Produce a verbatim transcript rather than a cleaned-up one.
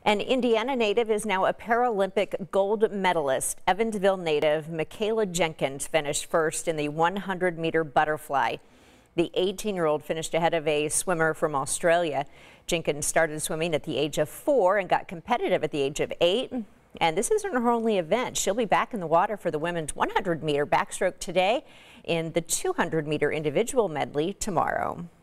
An Indiana native is now a Paralympic gold medalist. Evansville native Mikaela Jenkins finished first in the one hundred meter butterfly. The eighteen-year-old finished ahead of a swimmer from Australia. Jenkins started swimming at the age of four and got competitive at the age of eight. And this isn't her only event. She'll be back in the water for the women's one hundred meter backstroke today, in the two hundred meter individual medley tomorrow.